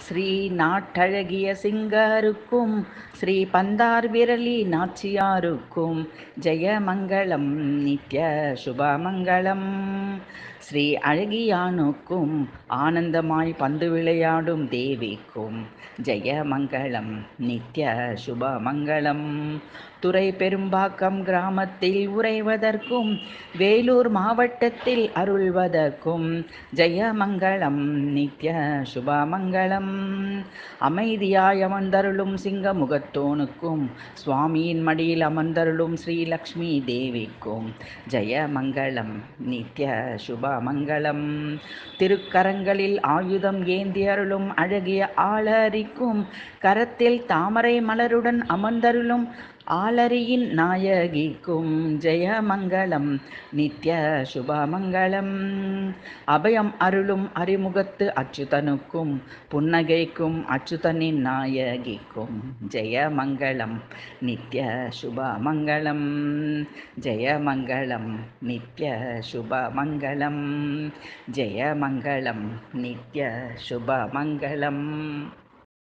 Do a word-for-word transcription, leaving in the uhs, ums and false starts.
ஸ்ரீ நாட்டழகிய சிங்கருக்கும் ஸ்ரீ பந்தார் விரலி நாச்சியாருக்கும் ஜெயமங்களம் நித்ய சுபமங்களம். ஸ்ரீ அழகியானுக்கும் ஆனந்தமாய் பந்து விளையாடும் தேவிக்கும் ஜெயமங்களம் நித்ய சுபமங்களம். துறை பெரும்பாக்கம் கிராமத்தில் உறைவதற்கும் வேலூர் மாவட்டத்தில் அருள்வதற்கும் ஜெயமங்களம் நித்ய சுபமங்களம். அமைதியாய் அமர்ந்தருளும் சிங்க முகத்தோனுக்கும் சுவாமியின் மடியில் அமர்ந்தருளும் ஸ்ரீலக்ஷ்மி தேவிக்கும் ஜெயமங்களம் நித்ய சுபமங்களம். திருக்கரங்களில் ஆயுதம் ஏந்தி அருளும் அழகிய ஆளரிக்கும் கரத்தில் தாமரை மலருடன் அமர்ந்தருளும் ஆலரியின் நாயகிக்கும் ஜெயமங்களம் நித்ய சுபமங்களம். அபயம் அருளும் அறிமுகத்து அச்சுதனுக்கும் புன்னகைக்கும் அச்சுதனின் நாயகிக்கும் ஜெயமங்களம் நித்ய சுபமங்களம். ஜெயமங்களம் நித்ய சுபமங்களம். ஜெயமங்களம் நித்ய சுபமங்களம்.